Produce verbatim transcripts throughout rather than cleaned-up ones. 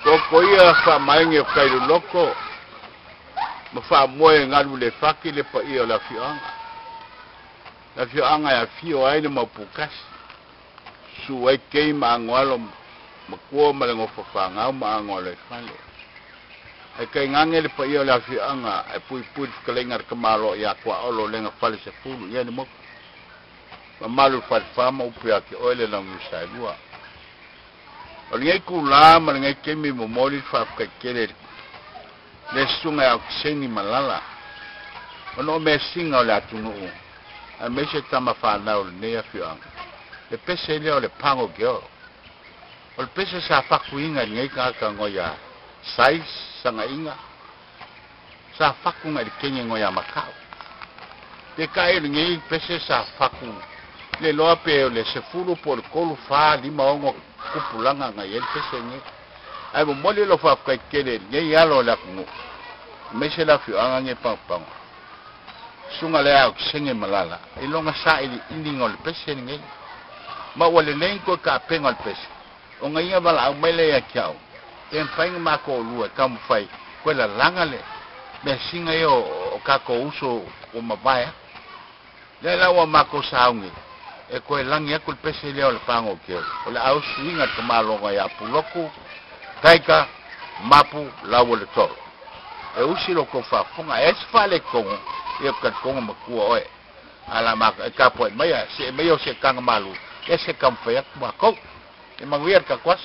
Koko ia wha mainge whairu loko. Ma wha moe ngaru le whaki le pa ia la whianga. La whianga ia whio aile Mapu kasi. Su ai kei ma angoalo ma kua ma le ngofa whangau ma angoalo e whale. Ai kai ngange le pa ia la whianga ai pui pui whakalenga kamalo ia kua olo lenga whale se fulu ia ni moku. Ma malu whare whama upe ake oile na ngusai lua. O ngai kula ma ngai kemi mo moli fa ka kere le sunga au kiseni malala o no me singa o le atunu a me se tama fa na o ne ya fiang le pese le o le Pago Girl o le pese sa fa kuinga ngai ka ka ngoya sai sanga inga sa fa ku ngai kenye ngoya makau te kai ngai pese sa fa ku le loa pe o le se fulu por kolu fa lima ongo kupulanga nga yel pese nge ai mo mole lo fa ka kele nge yalo la ku me se la fi anga nge pa pa sunga le au senge malala e longa sa ili indingo le pese nge ma wale lenko ka penga le pese o nga ia bala au mele ya kiao e mfainga ma ko lua ka mo fai ko la langa le me singa yo o ka ko uso o mabaya le la wa ma ko saungi e koe langi aku le pese leo le Pago Girl o le au suinga te malonga ya Pulotu taika Mapu Lauoletolo e usi lo ko fa funga e sfale kongo e ka kongo makua oe ala ma e ka poe mai se mai o se kanga malu e se kamfa ya ma ko e manguier ka kwas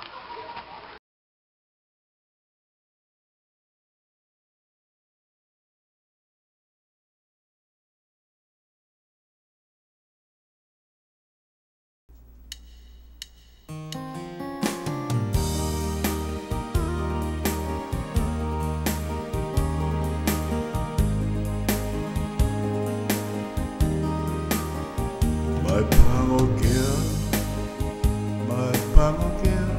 My Pago Girl, my Pago Girl,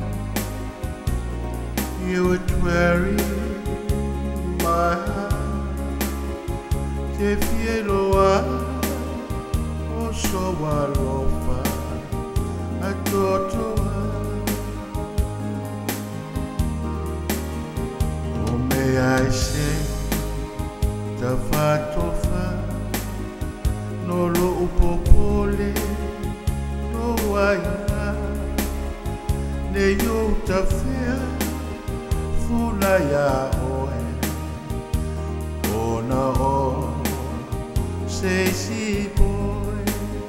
you would weary my heart. Te fieloa, o so walofa, a totoa. Oh, may I say, ta fatofa, no lo upopole. Ne yo ta fea fula ya oe ona o se si boy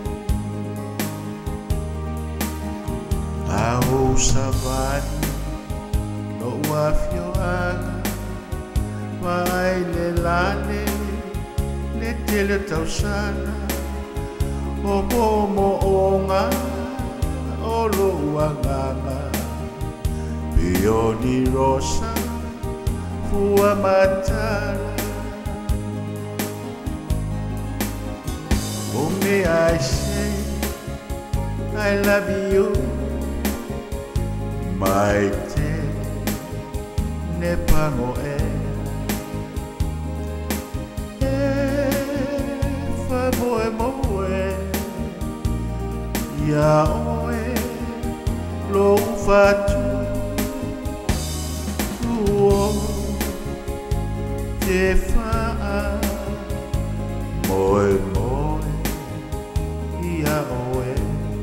a o savani no wafio aga vai le lane le tele tausana o momo onga o lo wanganga Bioni rosa fua matala Oh may I say I love you My te ne pango e E fa moe moe Ya oe lo fatu tuo te fa moe moe ya oe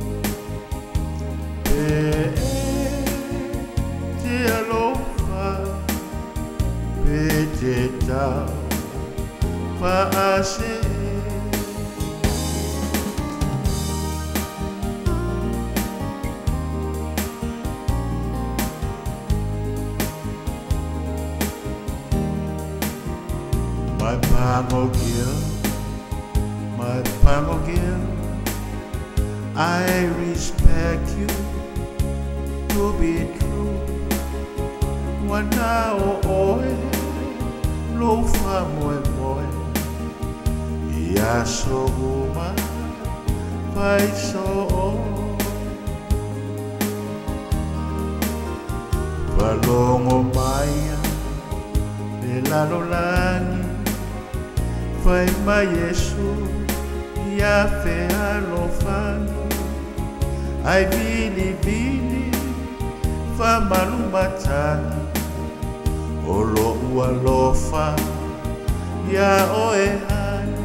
e te alofa pe te tau fa ase My Pago Girl, my Pago Girl, I respect you to be true. Wana o oe, lo fa moe moe, ia so uma, vai so o. Valongo maia, le lalo langi, Fai mai Yesu ia fea lo fani ai vini vini fa malumatani olo ua lofa ya oe hani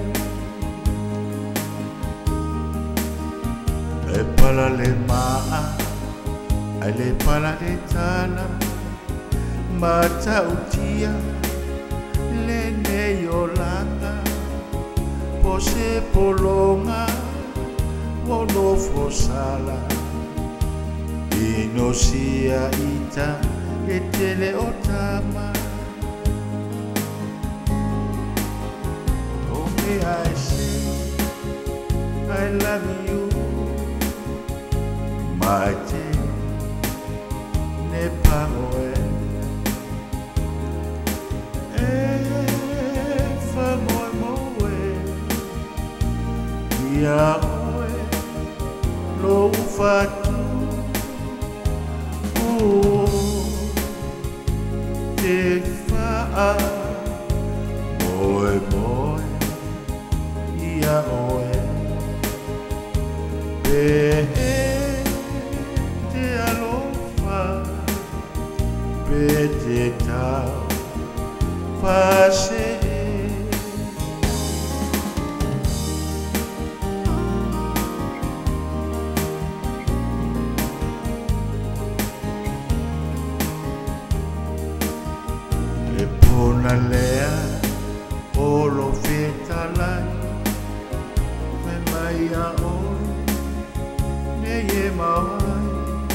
e pala le maa ai le pala e tala mata utia le ne yolanga po se polonga olo fosala ino sia ita e tele otama oh may I say I love you my dear ne pago e fa moi moe ia oe lo fatu te faa moe moe ia oe pe te alofa pe te tau fase Pona lea olo feta lai me mai a olo ne ye mawai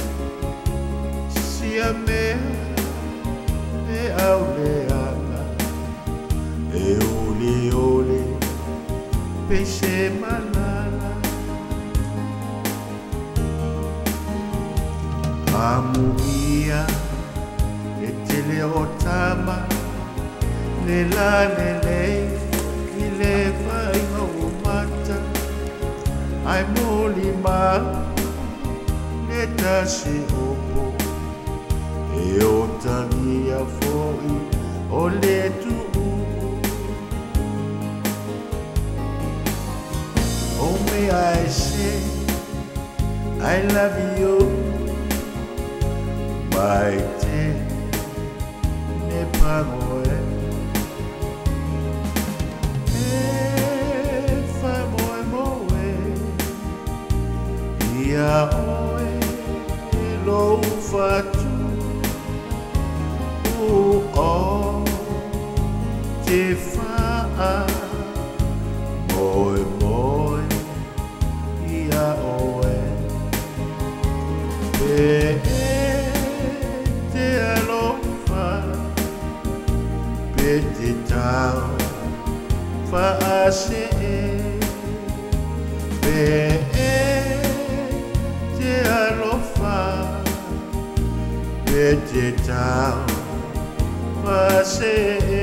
sia mea e au leanga e ole ole pese malala amuia e tele otama le la le le ki le vai no mata ai moli ma le tasi opo e o tania foi o le tu oh may I say I love you my dear ne pago ia oe e lou fatu o o te faa moe moe ia oe pe te alofa pe te tau faase pe te alofa pe te tau fase